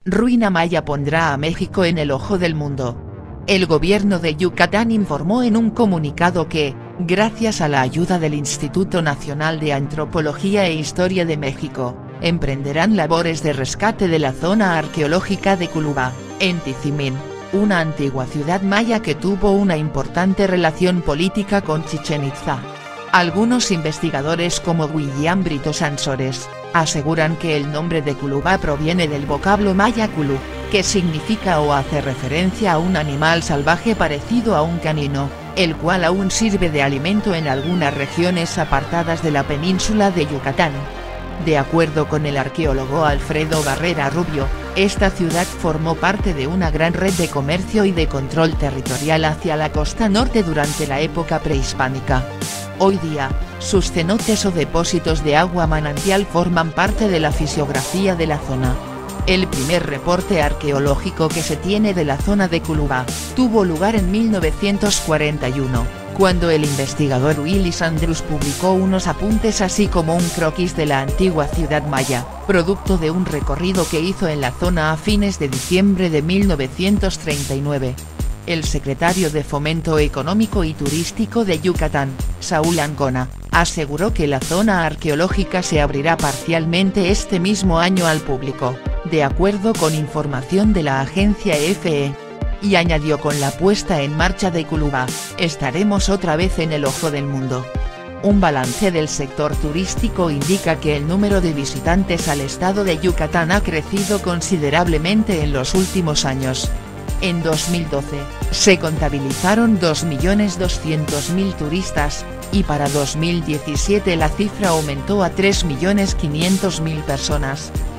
Ruina maya pondrá a México en el ojo del mundo. El gobierno de Yucatán informó en un comunicado que, gracias a la ayuda del Instituto Nacional de Antropología e Historia de México, emprenderán labores de rescate de la zona arqueológica de Culúba, en Tizimín, una antigua ciudad maya que tuvo una importante relación política con Chichén Itzá. Algunos investigadores como William Brito Sansores, aseguran que el nombre de Culúba proviene del vocablo maya culú, que significa o hace referencia a un animal salvaje parecido a un canino, el cual aún sirve de alimento en algunas regiones apartadas de la península de Yucatán. De acuerdo con el arqueólogo Alfredo Barrera Rubio, esta ciudad formó parte de una gran red de comercio y de control territorial hacia la costa norte durante la época prehispánica. Hoy día, sus cenotes o depósitos de agua manantial forman parte de la fisiografía de la zona. El primer reporte arqueológico que se tiene de la zona de Culúba, tuvo lugar en 1941, cuando el investigador Willis Andrews publicó unos apuntes así como un croquis de la antigua ciudad maya, producto de un recorrido que hizo en la zona a fines de diciembre de 1939. El secretario de Fomento Económico y Turístico de Yucatán, Saúl Ancona, aseguró que la zona arqueológica se abrirá parcialmente este mismo año al público, de acuerdo con información de la agencia EFE. Y añadió: con la puesta en marcha de Culúba, estaremos otra vez en el ojo del mundo. Un balance del sector turístico indica que el número de visitantes al estado de Yucatán ha crecido considerablemente en los últimos años. En 2012, se contabilizaron 2.200.000 turistas, y para 2017 la cifra aumentó a 3.500.000 personas.